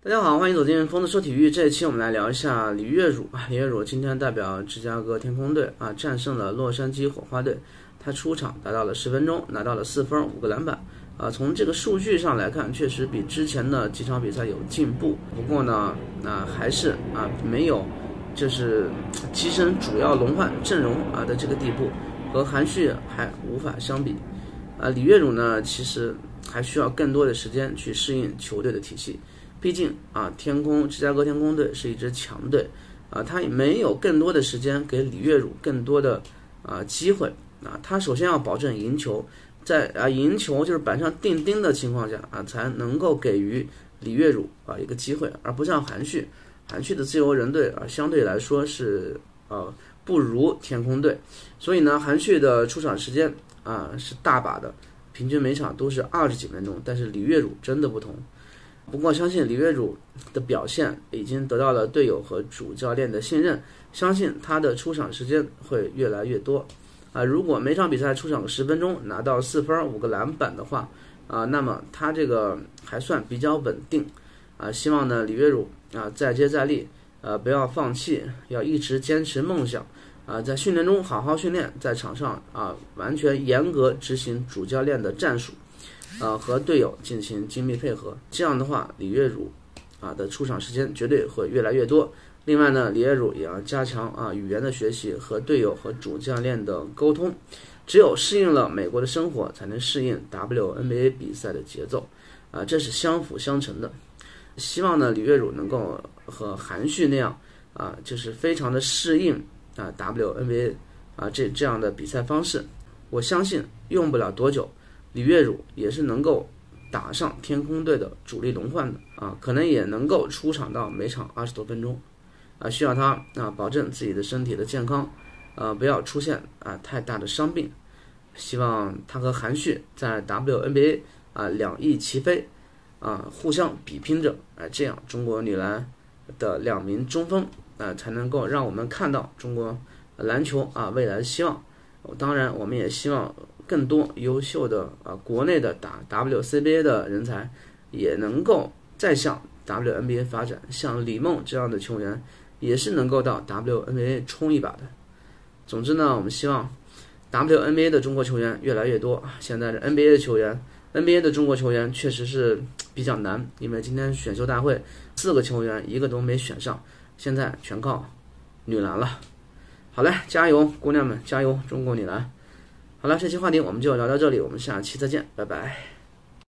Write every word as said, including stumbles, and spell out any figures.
大家好，欢迎走进疯子说体育。这一期我们来聊一下李月汝啊，李月汝今天代表芝加哥天空队啊战胜了洛杉矶火花队，他出场达到了十分钟，拿到了四分五个篮板啊。从这个数据上来看，确实比之前的几场比赛有进步。不过呢，啊还是啊没有就是跻身主要轮换阵容啊的这个地步，和韩旭还无法相比。啊，李月汝呢，其实还需要更多的时间去适应球队的体系。毕竟啊，天空芝加哥天空队是一支强队，啊，他也没有更多的时间给李月汝更多的啊机会啊。他首先要保证赢球，在啊赢球就是板上钉钉的情况下啊，才能够给予李月汝啊一个机会，而不像韩旭，韩旭的自由人队啊相对来说是呃不如天空队，所以呢，韩旭的出场时间啊是大把的，平均每场都是二十几分钟，但是李月汝真的不同。不过相信李月汝的表现已经得到了队友和主教练的信任，相信他的出场时间会越来越多啊。如果每场比赛出场十分钟拿到四分五个篮板的话啊，那么他这个还算比较稳定啊。希望呢李月汝啊再接再厉，呃不要放弃，要一直坚持梦想啊，在训练中好好训练，在场上啊完全严格执行主教练的战术。呃，和队友进行精密配合，这样的话，李月汝啊的出场时间绝对会越来越多。另外呢，李月汝也要加强啊语言的学习和队友和主教练的沟通。只有适应了美国的生活，才能适应 W N B A 比赛的节奏啊，这是相辅相成的。希望呢，李月汝能够和韩旭那样啊，就是非常的适应啊 W N B A 啊这这样的比赛方式。我相信用不了多久，李月汝也是能够打上天空队的主力轮换的啊，可能也能够出场到每场二十多分钟啊，需要他啊保证自己的身体的健康，呃，不要出现啊太大的伤病。希望他和韩旭在 W N B A 啊两翼齐飞啊，互相比拼着，啊，这样中国女篮的两名中锋啊才能够让我们看到中国篮球啊未来的希望。当然，我们也希望更多优秀的啊国内的打 W C B A 的人才也能够再向 W N B A 发展，像李梦这样的球员也是能够到 W N B A 冲一把的。总之呢，我们希望 W N B A 的中国球员越来越多。现在是 N B A 的球员 N B A 的中国球员确实是比较难，因为今天选秀大会四个球员一个都没选上，现在全靠女篮了。好嘞，加油姑娘们，加油中国女篮。好了，这期话题我们就聊到这里，我们下期再见，拜拜。